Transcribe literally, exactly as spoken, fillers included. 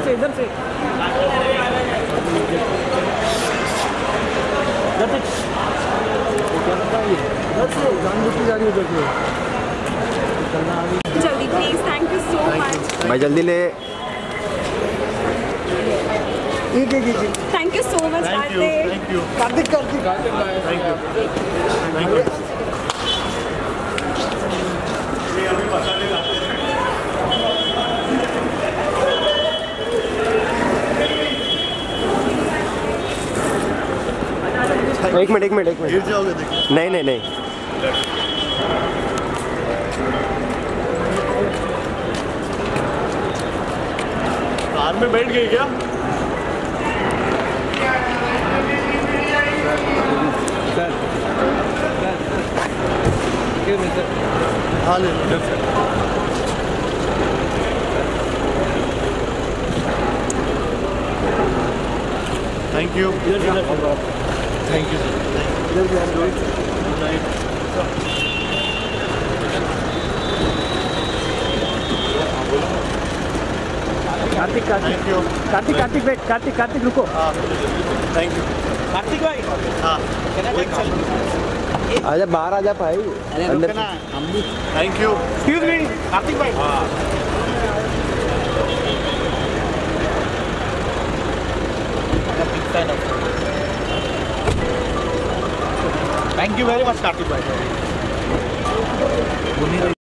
से इधर से जल्दी please, thank you so much भाई जल्दी ले। एक एक एक thank you so much Kartik. Thank you Kartik Kartik Kartik thank you thank you. एक मिनट एक मिनट एक गिर मिनट जाओगे देखो। नहीं नहीं नहीं कार में बैठ गई क्या? सर सर हाँ ले लो। Thank you thank you good night. Kartik Kartik thank you. Kartik Kartik wait Kartik Kartik रुको। हाँ थैंक यू। कार्तिक भाई हाँ आजा बाहर आजा भाई अंदर। Thank you. Excuse me Kartik भाई। Thank you very much Kartik भाई।